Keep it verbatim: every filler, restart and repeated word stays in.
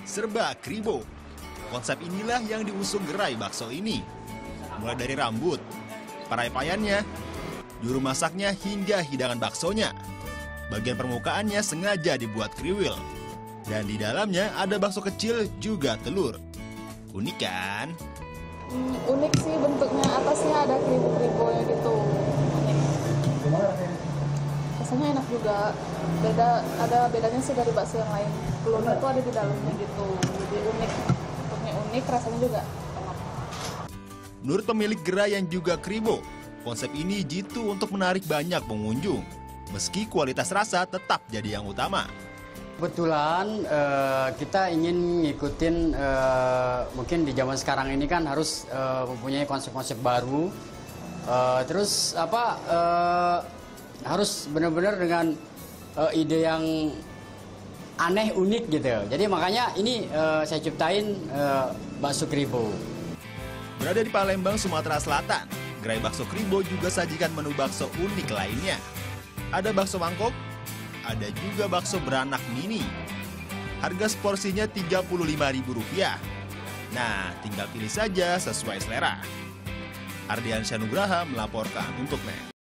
serba kribo. Konsep inilah yang diusung gerai bakso ini. Mulai dari rambut, paraipayannya, juru masaknya hingga hidangan baksonya. Bagian permukaannya sengaja dibuat kriwil. Dan di dalamnya ada bakso kecil juga telur. Unik kan? Hmm, unik sih bentuknya, atasnya ada kribo-kribonya gitu. Unik. Rasanya enak juga. Beda, ada bedanya sih dari bakso yang lain. Telurnya tuh ada di dalamnya gitu. Jadi unik. Bentuknya unik, rasanya juga enak. Menurut pemilik gerai yang juga kribo, konsep ini jitu untuk menarik banyak pengunjung. Meski kualitas rasa tetap jadi yang utama. Kebetulan uh, kita ingin ngikutin uh, mungkin di zaman sekarang ini kan harus uh, mempunyai konsep-konsep baru. Uh, terus apa uh, harus benar-benar dengan uh, ide yang aneh, unik gitu. Jadi makanya ini uh, saya ciptain uh, bakso kribo. Berada di Palembang, Sumatera Selatan, gerai bakso kribo juga sajikan menu bakso unik lainnya. Ada bakso mangkok, ada juga bakso beranak mini. Harga seporsinya tiga puluh lima ribu rupiah. Nah, tinggal pilih saja sesuai selera. Ardiansyah Nugraha melaporkan untuk N E T.